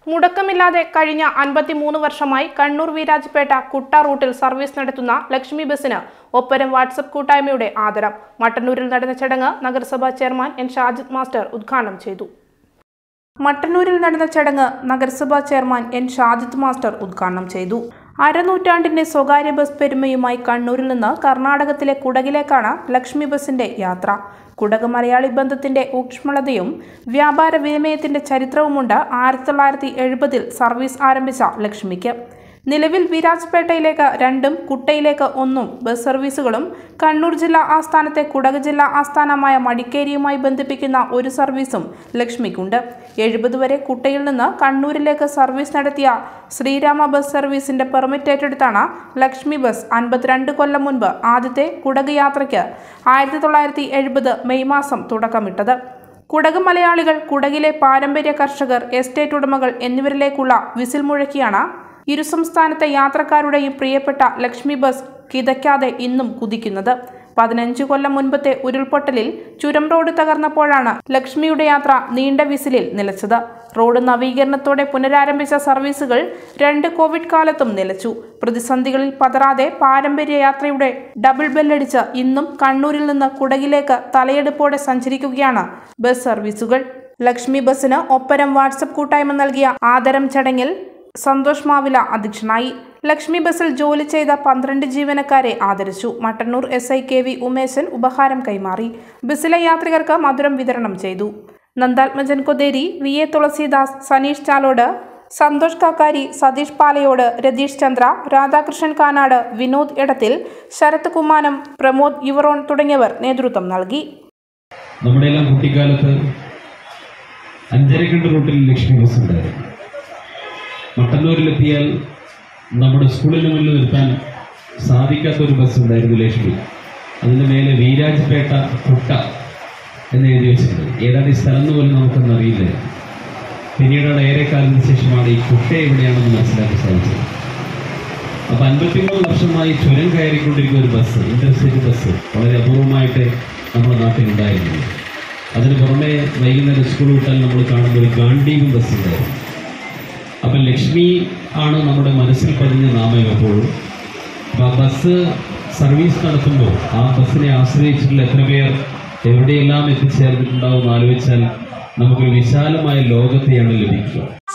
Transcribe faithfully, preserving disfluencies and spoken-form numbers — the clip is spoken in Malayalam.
മുടക്കമില്ലാതെ കഴിഞ്ഞ അൻപത്തിമൂന്ന് വർഷമായി കണ്ണൂർ വീരാജ്പേട്ട കുട്ട റൂട്ടിൽ സർവീസ് നടത്തുന്ന ലക്ഷ്മി ബസിന് ഒപ്പരം വാട്സ്ആപ്പ് കൂട്ടായ്മയുടെ ആദരം. മട്ടന്നൂരിൽ നടന്ന ചടങ്ങ് നഗരസഭാ ചെയർമാൻ എൻ ഷാജിദ് മാസ്റ്റർ ഉദ്ഘാടനം ചെയ്തു. മട്ടന്നൂരിൽ നടന്ന ചടങ്ങ് നഗരസഭാ ചെയർമാൻ എൻ ഷാജിദ് മാസ്റ്റർ ഉദ്ഘാടനം ചെയ്തു. അരനൂറ്റാണ്ടിന്റെ സ്വകാര്യ ബസ് പെരുമയുമായി കണ്ണൂരിൽ നിന്ന് കർണാടകത്തിലെ കുടകിലേക്കാണ് ലക്ഷ്മി ബസിന്റെ യാത്ര. കുടക് മലയാളി ബന്ധത്തിന്റെ ഊഷ്മളതയും വ്യാപാര വിനിമയത്തിന്റെ ചരിത്രവുമുണ്ട് ആയിരത്തി തൊള്ളായിരത്തി എഴുപതിൽ സർവീസ് ആരംഭിച്ച ലക്ഷ്മിക്ക്. നിലവിൽ വീരാജ്പേട്ടയിലേക്ക് രണ്ടും കുട്ടയിലേക്ക് ഒന്നും ബസ് സർവീസുകളും കണ്ണൂർ ജില്ലാ ആസ്ഥാനത്തെ കുടക് ജില്ലാ ആസ്ഥാനമായ മടിക്കേരിയുമായി ബന്ധിപ്പിക്കുന്ന ഒരു സർവീസും ലക്ഷ്മിക്കുണ്ട്. എഴുപത് വരെ കുട്ടയിൽ നിന്ന് കണ്ണൂരിലേക്ക് സർവീസ് നടത്തിയ ശ്രീരാമ ബസ് സർവീസിന്റെ പെർമിറ്റ് ഏറ്റെടുത്താണ് ലക്ഷ്മി ബസ് അൻപത്തിരണ്ട് കൊല്ലം മുൻപ് ആദ്യത്തെ കുടക് യാത്രയ്ക്ക് ആയിരത്തി തൊള്ളായിരത്തി എഴുപത് മെയ് മാസം തുടക്കമിട്ടത്. കുടക് മലയാളികൾ, കുടകിലെ പാരമ്പര്യ കർഷകർ, എസ്റ്റേറ്റ് ഉടമകൾ എന്നിവരിലേക്കുള്ള വിസിൽ മുഴക്കിയാണ് ഇരു സംസ്ഥാനത്തെ യാത്രക്കാരുടെയും പ്രിയപ്പെട്ട ലക്ഷ്മി ബസ് കിതയ്ക്കാതെ ഇന്നും കുതിക്കുന്നത്. പതിനഞ്ച് കൊല്ലം മുൻപത്തെ ഉരുൾപൊട്ടലിൽ ചുരം റോഡ് തകർന്നപ്പോഴാണ് ലക്ഷ്മിയുടെ യാത്ര നീണ്ട വിസിലിൽ നിലച്ചത്. റോഡ് നവീകരണത്തോടെ പുനരാരംഭിച്ച സർവീസുകൾ രണ്ട് കോവിഡ് കാലത്തും നിലച്ചു. പ്രതിസന്ധികളിൽ പതറാതെ പാരമ്പര്യ യാത്രയുടെ ഡബിൾ ബെല്ലടിച്ച് ഇന്നും കണ്ണൂരിൽ നിന്ന് കുടകിലേക്ക് തലയെടുപ്പോടെ സഞ്ചരിക്കുകയാണ് ബസ് സർവീസുകൾ. ലക്ഷ്മി ബസിന് ഒപ്പരം വാട്സ്ആപ്പ് കൂട്ടായ്മ നൽകിയ ആദരം ചടങ്ങിൽ സന്തോഷ് മാവില അധ്യക്ഷനായി. ലക്ഷ്മി ബസിൽ ജോലി ചെയ്ത പന്ത്രണ്ട് ജീവനക്കാരെ ആദരിച്ചു. Mattannur S I K V Umesan ഉപഹാരം കൈമാറി. ബസിലെ യാത്രികർക്ക് മധുരം വിതരണം ചെയ്തു. നന്ദാത്മജൻ കൊതേരി, വി എ തുളസിദാസ്, സനീഷ് ചാലോട്, സന്തോഷ് കാക്കാരി, സതീഷ് പാലയോട്, രതീഷ് ചന്ദ്ര, രാധാകൃഷ്ണൻ കാനാട്, വിനോദ് എടത്തിൽ, ശരത് കുമാനം, പ്രമോദ് യുവറോൺ തുടങ്ങിയവർ നേതൃത്വം നൽകി. നമ്മുടെ എല്ലാം കുട്ടിക്കാലത്ത് അഞ്ചരക്കണ്ട് റൂട്ടിൽ ലക്ഷ്മി ബസ് ഉണ്ടായിരുന്നു. മട്ടന്നൂരിലെത്തിയാൽ നമ്മുടെ സ്കൂളിന് മുന്നിൽ നിർത്താൻ സാധിക്കാത്തൊരു ബസ് ഉണ്ടായിരുന്നു ലക്ഷ്മി. അതിൻ്റെ മേലെ വീരാജ്പേട്ട കുട്ട എന്ന് എഴുതി വെച്ചിട്ടുണ്ട്. ഏതാണ് ഈ സ്ഥലം എന്ന് പോലും നമുക്കൊന്നും അറിയില്ല. പിന്നീടാണ് ഏറെ കാലത്തിന് ശേഷമാണ് ഈ കുട്ട എവിടെയാണെന്ന് മനസ്സിലാക്കാൻ സാധിച്ചത്. അപ്പോൾ അൻപത്തിമൂന്ന് വർഷമായി ചുരം കയറിക്കൊണ്ടിരിക്കുന്ന ഒരു ബസ്, ഇന്റർസിറ്റി ബസ് വളരെ അപൂർവമായിട്ട് നമ്മുടെ നാട്ടിലുണ്ടായിരുന്നു. അതിന് പുറമെ വൈകുന്നേരം സ്കൂൾ വിട്ടാൽ നമ്മൾ കാണുന്ന ഒരു ഗാന്ധീവും ബസ് ഉണ്ടായിരുന്നു. അപ്പം ലക്ഷ്മി ആണ് നമ്മുടെ മനസ്സിൽ പതിഞ്ഞ നാമം എപ്പോഴും. അപ്പം ആ ബസ് സർവീസ് നടത്തുമ്പോൾ ആ ബസ്സിനെ ആശ്രയിച്ചിട്ടുള്ള എത്ര പേർ എവിടെയെല്ലാം എത്തിച്ചേർന്നിട്ടുണ്ടാവും എന്ന് ആലോചിച്ചാൽ നമുക്കൊരു വിശാലമായ ലോകത്തെയാണ് ലഭിക്കുക.